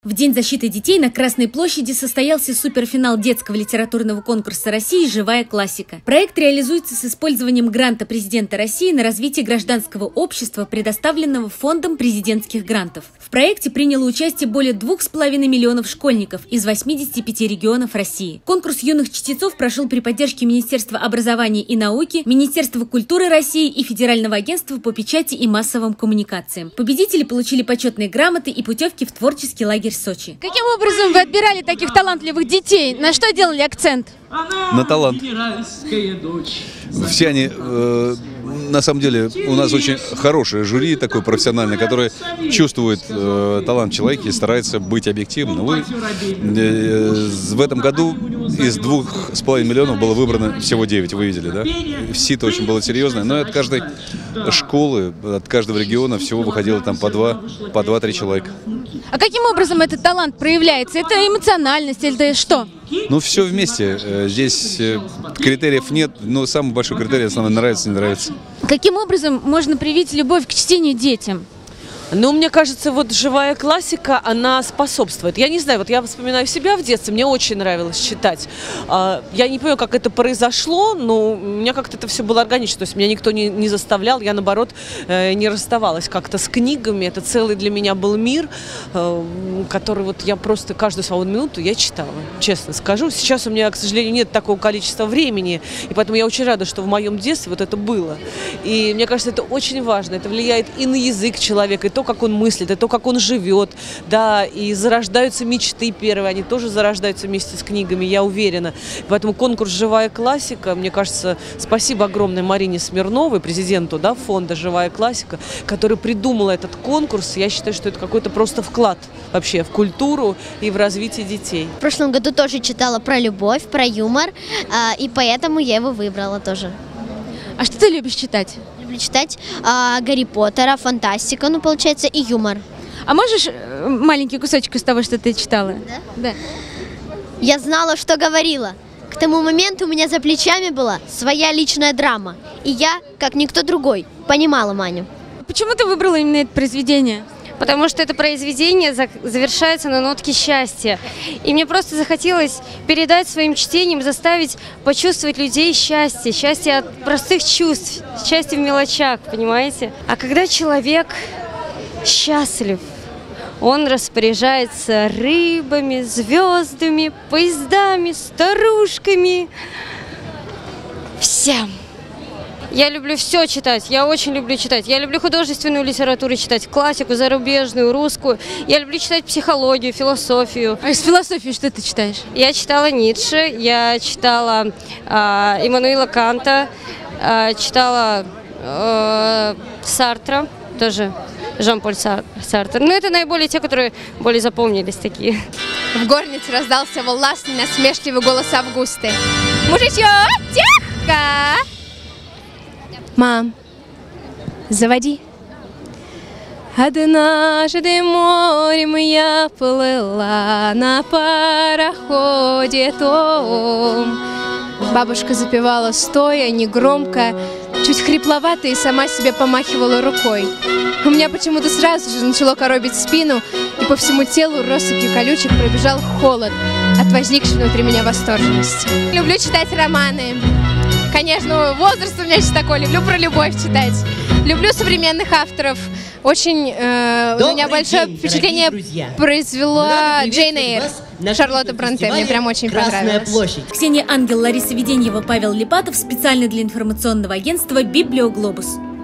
В День защиты детей на Красной площади состоялся суперфинал детского литературного конкурса России «Живая классика». Проект реализуется с использованием гранта президента России на развитие гражданского общества, предоставленного Фондом президентских грантов. В проекте приняло участие более 2,5 миллионов школьников из 85 регионов России. Конкурс юных чтецов прошел при поддержке Министерства образования и науки, Министерства культуры России и Федерального агентства по печати и массовым коммуникациям. Победители получили почетные грамоты и путевки в творческий лагерь Сочи. Каким образом вы отбирали таких талантливых детей? На что делали акцент? На талант. Все они, на самом деле, у нас очень хорошее жюри, такое профессиональное, которое чувствует талант человека и старается быть объективным. В этом году из 2,5 миллионов было выбрано всего 9, вы видели, да? Сито очень было серьезное, но от каждой школы, от каждого региона всего выходило там по 2-3 человека. А каким образом этот талант проявляется? Это эмоциональность или это что? Ну, все вместе. Здесь критериев нет, но самый большой критерий, основной, нравится, не нравится. Каким образом можно привить любовь к чтению детям? Ну, мне кажется, вот живая классика, она способствует. Я не знаю, вот я вспоминаю себя в детстве, мне очень нравилось читать. Я не понимаю, как это произошло, но у меня как-то это все было органично. То есть меня никто не заставлял, я, наоборот, не расставалась как-то с книгами. Это целый для меня был мир, который вот я просто каждую свободную минуту я читала, честно скажу. Сейчас у меня, к сожалению, нет такого количества времени, и поэтому я очень рада, что в моем детстве вот это было. И мне кажется, это очень важно. Это влияет и на язык человека, и то, как он мыслит, и то, как он живет, да, и зарождаются мечты первые, они тоже зарождаются вместе с книгами, я уверена. Поэтому конкурс «Живая классика», мне кажется, спасибо огромное Марине Смирновой, президенту, да, фонда «Живая классика», которая придумала этот конкурс. Я считаю, что это какой-то просто вклад вообще в культуру и в развитие детей. В прошлом году тоже читала про любовь, про юмор, и поэтому я его выбрала тоже. А что ты любишь читать? Люблю читать Гарри Поттера, фантастика, ну, получается, и юмор. А можешь маленький кусочек из того, что ты читала? Да? Да. Я знала, что говорила. К тому моменту у меня за плечами была своя личная драма. И я, как никто другой, понимала Маню. Почему ты выбрала именно это произведение? Потому что это произведение завершается на нотке счастья. И мне просто захотелось передать своим чтением, заставить почувствовать людей счастье. Счастье от простых чувств, счастье в мелочах, понимаете? А когда человек счастлив, он распоряжается рыбами, звездами, поездами, старушками, всем. Я люблю все читать, я очень люблю читать. Я люблю художественную литературу читать, классику, зарубежную, русскую. Я люблю читать психологию, философию. А из философии что ты читаешь? Я читала Ницше, я читала Иммануила Канта, читала Сартра, тоже Жан-Поль Сартр. Но это наиболее те, которые более запомнились такие. В горнице раздался властный, насмешливый голос Августы. Мужичок, тихо! Мам, заводи. Однажды морем я плыла на пароходе том. Бабушка запевала стоя, негромко, чуть хрипловато и сама себе помахивала рукой. У меня почему-то сразу же начало коробить спину, и по всему телу россыпью колючек пробежал холод от возникшей внутри меня восторженности. Люблю читать романы. Конечно, возраст у меня сейчас такой, люблю про любовь читать. Люблю современных авторов. Очень у меня большое впечатление произвела Джейн Эйр, Шарлотта Бронте. Мне прям очень понравилось. Ксения Ангел, Лариса Веденьева, Павел Липатов. Специально для информационного агентства «Библиоглобус».